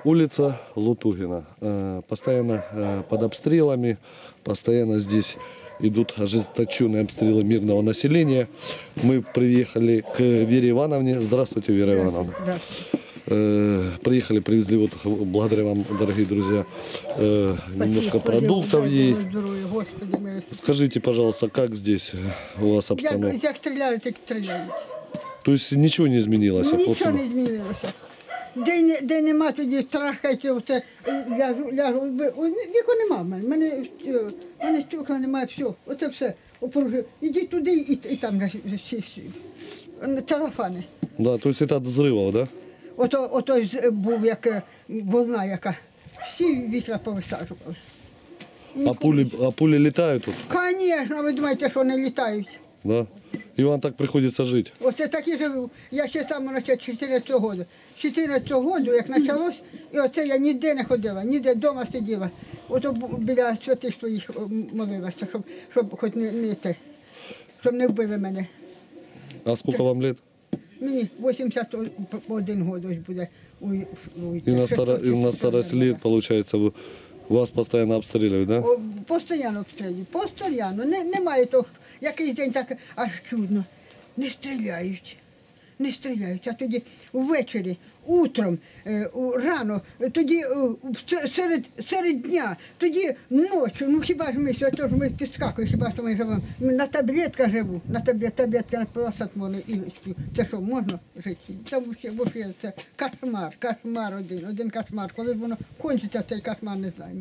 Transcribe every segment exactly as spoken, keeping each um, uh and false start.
Улица Лутугина. Э, Постоянно э, под обстрелами, постоянно здесь идут ожесточенные обстрелы мирного населения. Мы приехали к Вере Ивановне. Здравствуйте, Вера Ивановна. Да. Э, Приехали, привезли, вот, благодаря вам, дорогие друзья, э, немножко Господи, продуктов Господи, ей. здоровья, Господи, милосердный. Скажите, пожалуйста, как здесь у вас Як, обстановка? як стріляють, так стріляють. То есть ничего не изменилось? Нічого после- не змінилося. Де, не- де нема, тоді трахається, оце, ляжу, ляжу, ви- о, нікого нема в мене, мене, е, мене стекла немає, все, оце все. Опоружу. Ідіть туди і, і там же всі, всі. Целофани. Да, то есть это от взрывов, да? Ото, ото з- був як е, волна яка. Всі вікна повисаджували. А пули, а пули летают тут? Звісно, ви думаєте, що не літають. Да? И вам так приходится жить? Оце так і живу. Я ще там наче чотирнадцятого року. чотирнадцятого року, як почалось, і оце я ніде не ходила, ніде вдома сиділа. Ото бу- біля святих своїх о, молилася, щоб, щоб хоч не, не те, щоб не вбили мене. А сколько вам лет? Мені вісімдесят один год ось буде. У, у, И на, старо, и на старость лет, получается, вы, вас постоянно обстреливают, да? О, Постоянно обстрілюють, постоянно. Не, немає того, якийсь день так аж чудно. Не стріляють, не стріляють. А тоді ввечері, утром, е, у- рано, е, тоді е, в се- серед, серед дня, тоді ночі. Ну хіба ж ми, що то ж ми підскакуємо, хіба що ми живемо. На таблетках живу, на таблет, таблетки написати можна і сплю. Це що, можна жити? Це взагалі це кошмар, кошмар один, один кошмар. Коли ж воно кончиться, цей кошмар не знаємо.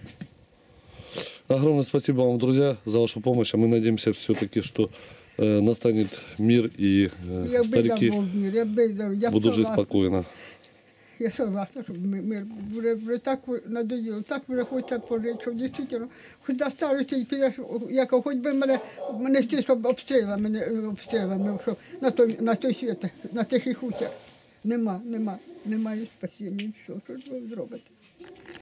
Огромное спасибо вам, друзья, за вашу помощь. А мы надеемся все-таки, что э, настанет мир и э, Я би старики дав мир, я би дав, я будут жить согласна. спокойно. Я согласна, щоб ми- мир вже, вже так надоїло, так вже хочеться пожити, щоб дійсно, хоч доставити і підеш, як хоч би мене, мене стій, щоб обстріла мене, обстріла, щоб на той, на той світ, на тихий хутір. Нема, нема, немає спасіння, що, що ж ви зробите?